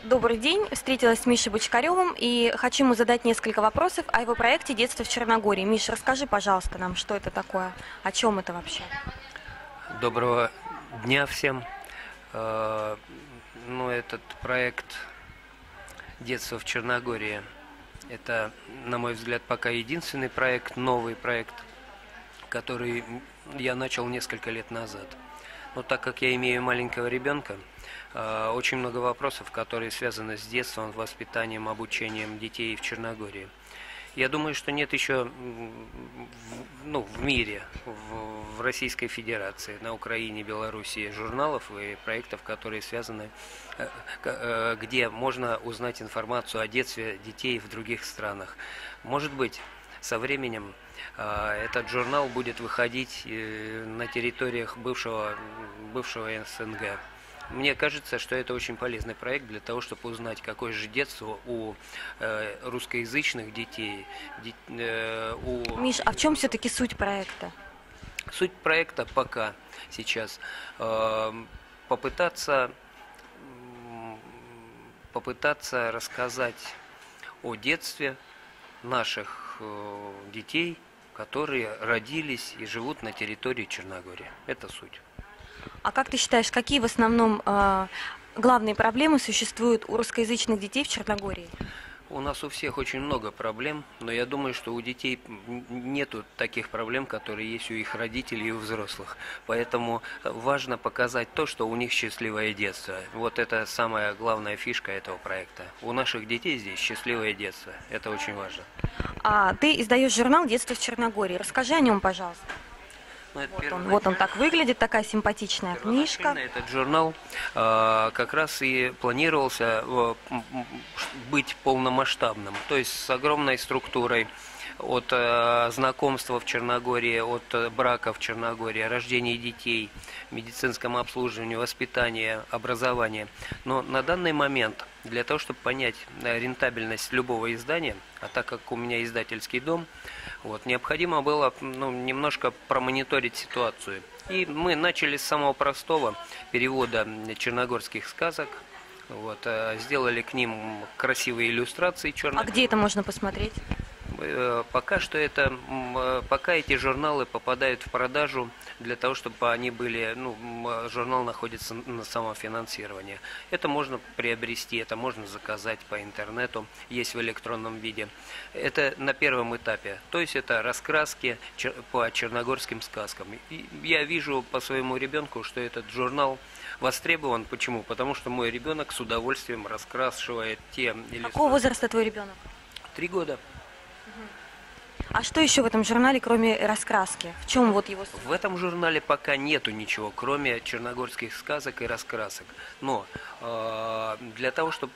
Добрый день. Встретилась с Мишей Бочкаревым и хочу ему задать несколько вопросов о его проекте «Детство в Черногории». Миша, расскажи, пожалуйста, нам, что это такое, о чем это вообще? Доброго дня всем. Этот проект «Детство в Черногории» – это, на мой взгляд, пока единственный проект, новый проект, который я начал несколько лет назад. Но так как я имею маленького ребенка, очень много вопросов, которые связаны с детством, воспитанием, обучением детей в Черногории. Я думаю, что нет еще в мире, в Российской Федерации, на Украине, Белоруссии журналов и проектов, которые связаны, где можно узнать информацию о детстве детей в других странах. Может быть, со временем этот журнал будет выходить на территориях бывшего СНГ. Мне кажется, что это очень полезный проект для того, чтобы узнать, какое же детство у русскоязычных детей. Миш, а в чем все-таки суть проекта? Суть проекта пока сейчас попытаться рассказать о детстве наших детей, которые родились и живут на территории Черногории. Это суть. А как ты считаешь, какие в основном главные проблемы существуют у русскоязычных детей в Черногории? У нас у всех очень много проблем, но я думаю, что у детей нету таких проблем, которые есть у их родителей и у взрослых. Поэтому важно показать то, что у них счастливое детство. Вот это самая главная фишка этого проекта. У наших детей здесь счастливое детство. Это очень важно. А ты издаешь журнал «Детство в Черногории». Расскажи о нем, пожалуйста. Вот он так выглядит, такая симпатичная книжка. Этот журнал как раз и планировался быть полномасштабным, то есть с огромной структурой от знакомства в Черногории, от брака в Черногории, рождения детей, медицинском обслуживании, воспитании, образовании. Но на данный момент, для того, чтобы понять рентабельность любого издания, а так как у меня издательский дом, необходимо было немножко промониторить ситуацию. И мы начали с самого простого перевода черногорских сказок. Сделали к ним красивые иллюстрации черные. А где это можно посмотреть? Пока эти журналы попадают в продажу для того, чтобы они были, журнал находится на самофинансировании. Это можно приобрести, это можно заказать по интернету, есть в электронном виде. Это на первом этапе, то есть это раскраски по черногорским сказкам. И я вижу по своему ребенку, что этот журнал востребован. Почему? Потому что мой ребенок с удовольствием раскрашивает те иллюстрации. Какого возраста твой ребенок? 3 года. А что еще в этом журнале, кроме раскраски? В чем его суть? В этом журнале пока нету ничего, кроме черногорских сказок и раскрасок. Но для того, чтобы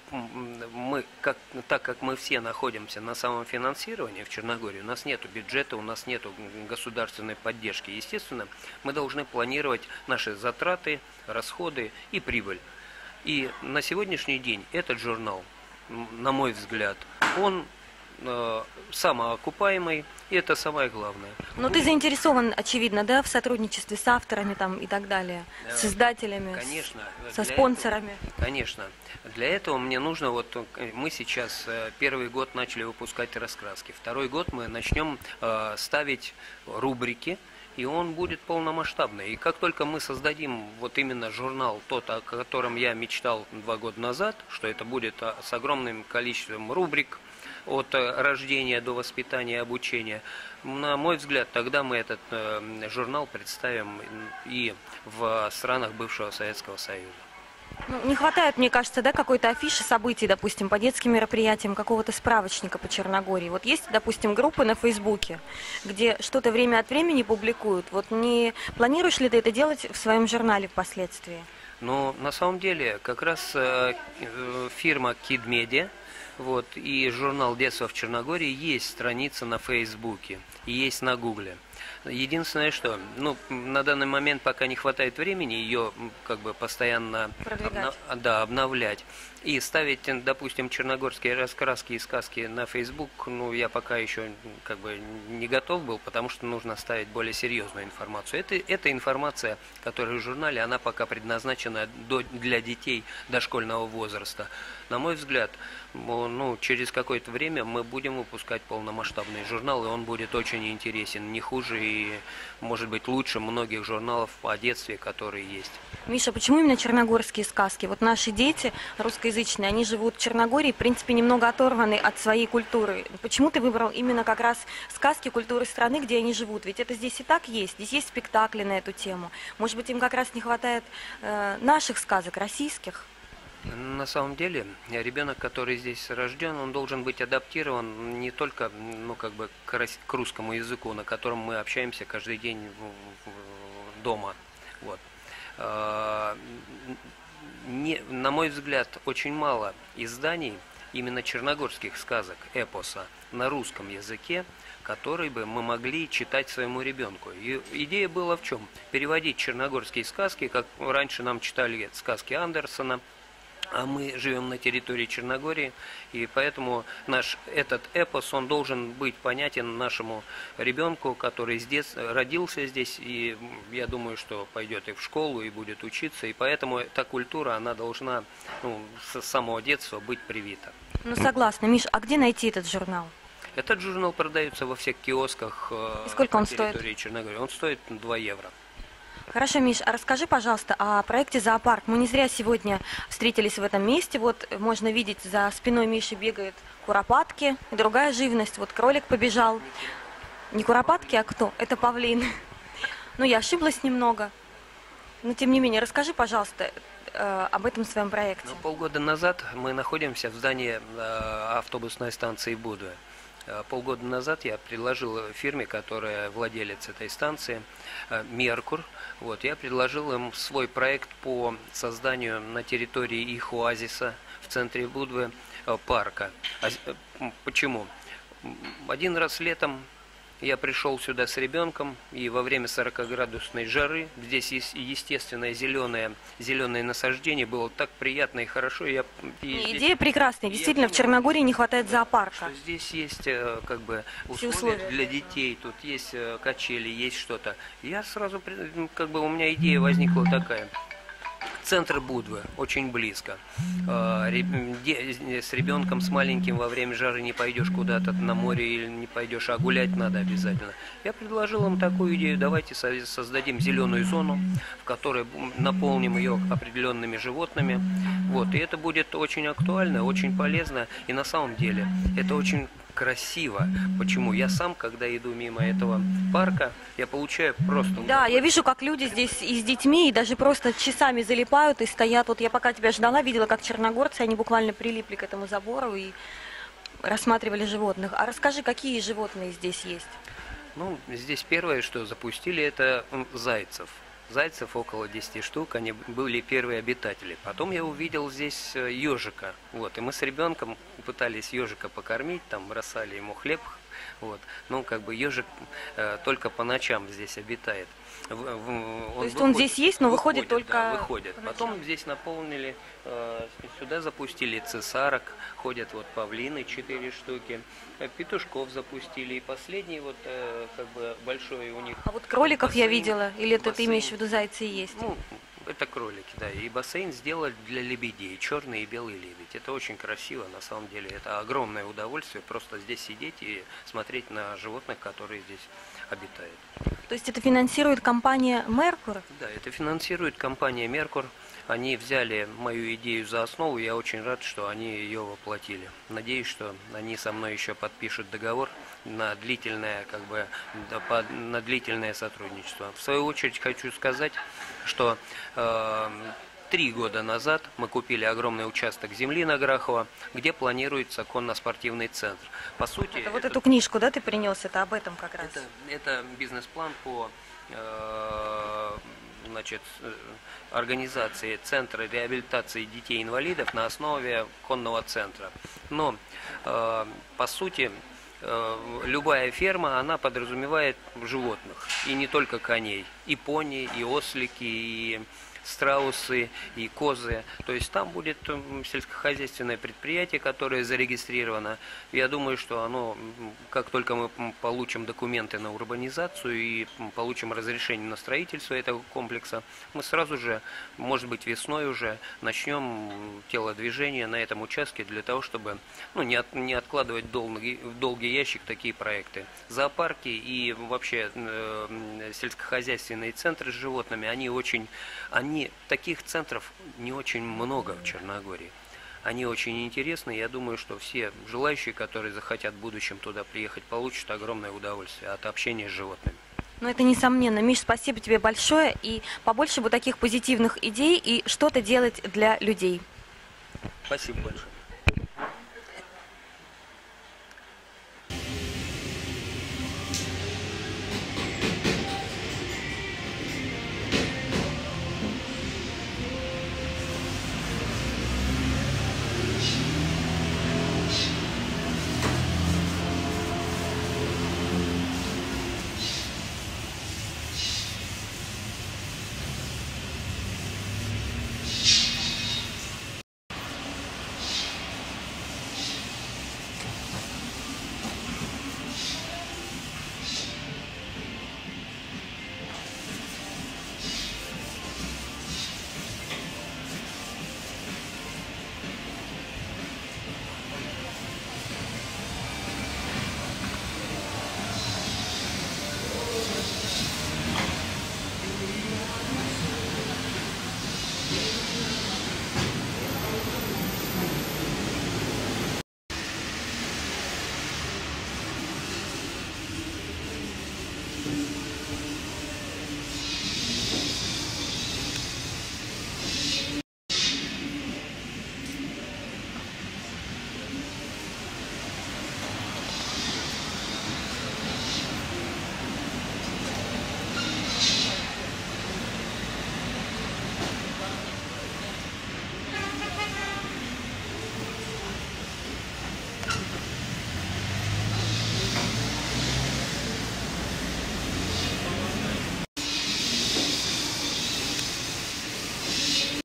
так как мы все находимся на самофинансировании в Черногории, у нас нету бюджета, у нас нету государственной поддержки. Естественно, мы должны планировать наши затраты, расходы и прибыль. И на сегодняшний день этот журнал, на мой взгляд, он самоокупаемый, и это самое главное. Но ты заинтересован, очевидно, да, в сотрудничестве с авторами и так далее, с издателями, конечно, со спонсорами? Конечно. Для этого мне нужно, мы сейчас первый год начали выпускать раскраски, второй год мы начнем ставить рубрики, и он будет полномасштабный. И как только мы создадим именно журнал, тот, о котором я мечтал 2 года назад, что это будет с огромным количеством рубрик, от рождения до воспитания и обучения, на мой взгляд, тогда мы этот журнал представим и в странах бывшего Советского Союза. Не хватает, мне кажется, какой-то афиши событий, допустим, по детским мероприятиям, какого-то справочника по Черногории. Есть, допустим, группы на Фейсбуке, где что-то время от времени публикуют. Не планируешь ли ты это делать в своем журнале впоследствии? Но на самом деле как раз фирма Kid Media, и журнал «Детство в Черногории» есть страница на Фейсбуке и есть на Гугле. Единственное, что, ну, на данный момент пока не хватает времени ее как бы постоянно да, обновлять. И ставить, допустим, черногорские раскраски и сказки на Facebook, ну, я пока еще как бы не готов был, потому что нужно ставить более серьезную информацию. Эта информация, которая в журнале, она пока предназначена для детей дошкольного возраста. На мой взгляд, ну, через какое-то время мы будем выпускать полномасштабный журнал, и он будет очень интересен, не хуже и, может быть, лучше многих журналов о детстве, которые есть. Миша, почему именно черногорские сказки? Вот наши дети русскоязычные, они живут в Черногории, в принципе, немного оторваны от своей культуры. Почему ты выбрал именно как раз сказки культуры страны, где они живут? Ведь это здесь и так есть, здесь есть спектакли на эту тему. Может быть, им как раз не хватает наших сказок, российских? На самом деле, ребенок, который здесь рожден, он должен быть адаптирован не только, ну, как бы к русскому языку, на котором мы общаемся каждый день дома. Вот. На мой взгляд, очень мало изданий именно черногорских сказок, эпоса на русском языке, которые бы мы могли читать своему ребенку. И идея была в чем? Переводить черногорские сказки, как раньше нам читали сказки Андерсона, а мы живем на территории Черногории, и поэтому этот эпос, он должен быть понятен нашему ребенку, который родился здесь, и я думаю, что пойдет и в школу, и будет учиться, и поэтому эта культура, она должна, ну, с самого детства быть привита. Ну, согласна. Миш, а где найти этот журнал? Этот журнал продается во всех киосках и сколько он на территории стоит? Черногории. Он стоит 2 евро. Хорошо, Миш, а расскажи, пожалуйста, о проекте «Зоопарк». Мы не зря сегодня встретились в этом месте. Вот можно видеть, за спиной Миши бегают куропатки и другая живность. Вот кролик побежал. Не куропатки, а кто? Это павлин. Ну, я ошиблась немного. Но, тем не менее, расскажи, пожалуйста, об этом своем проекте. Ну, полгода назад мы находимся в здании автобусной станции Будве. Полгода назад я предложил фирме, которая владелец этой станции, Меркур, вот, я предложил им свой проект по созданию на территории их оазиса в центре Будвы парка. Почему? Один раз летом я пришел сюда с ребенком, и во время 40-градусной жары, здесь есть естественное зеленое насаждение, было так приятно и хорошо. Идея прекрасная, действительно, в Черногории не хватает зоопарка. Что здесь есть как бы условия для детей, тут есть качели, есть что-то. Я сразу, как бы у меня идея возникла такая. Центр Будвы, очень близко. С ребенком, с маленьким во время жары не пойдешь куда-то на море или не пойдешь, а гулять надо обязательно. Я предложил им такую идею: давайте создадим зеленую зону, в которой наполним ее определенными животными. Вот, и это будет очень актуально, очень полезно, и на самом деле это очень красиво. Почему? Я сам, когда иду мимо этого парка, я получаю просто... Да, я вижу, как люди здесь и с детьми, и даже просто часами залипают и стоят. Вот я пока тебя ждала, видела, как черногорцы, они буквально прилипли к этому забору и рассматривали животных. А расскажи, какие животные здесь есть? Ну, здесь первое, что запустили, это зайцев. Зайцев около 10 штук, они были первые обитатели. Потом я увидел здесь ежика. Вот, и мы с ребенком пытались ежика покормить, там бросали ему хлеб. Вот. Ну, как бы ежик только по ночам здесь обитает. То есть он здесь есть, но выходит только... Да, выходит. Потом здесь наполнили, сюда запустили цесарок, ходят вот павлины 4 штуки, петушков запустили, и последний вот как бы большой у них... А вот кроликов бассейн, я видела, или это ты имеешь в виду зайцы и есть? Ну, это кролики, да, и бассейн сделали для лебедей, черный и белый лебедь. Это очень красиво, на самом деле, это огромное удовольствие просто здесь сидеть и смотреть на животных, которые здесь обитают. То есть это финансирует компания Меркур? Да, это финансирует компания Меркур. Они взяли мою идею за основу, я очень рад, что они ее воплотили. Надеюсь, что они со мной еще подпишут договор на длительное, как бы, на длительное сотрудничество. В свою очередь хочу сказать, что 3 года назад мы купили огромный участок земли на Грахово, где планируется конно-спортивный центр. По сути, это вот эту книжку, да, ты принес, это об этом как раз? Это бизнес-план по значит, организации Центра реабилитации детей-инвалидов на основе конного центра. Но, по сути, любая ферма, она подразумевает животных, и не только коней, и пони, и ослики, и страусы и козы. То есть там будет сельскохозяйственное предприятие, которое зарегистрировано. Я думаю, что оно, как только мы получим документы на урбанизацию и получим разрешение на строительство этого комплекса, мы сразу же, может быть весной уже, начнем телодвижение на этом участке для того, чтобы не откладывать в долгий ящик такие проекты. Зоопарки и вообще сельскохозяйственные центры с животными, таких центров не очень много в Черногории. Они очень интересны. Я думаю, что все желающие, которые захотят в будущем туда приехать, получат огромное удовольствие от общения с животными. Ну, это несомненно. Миш, спасибо тебе большое. И побольше бы таких позитивных идей и что-то делать для людей. Спасибо большое.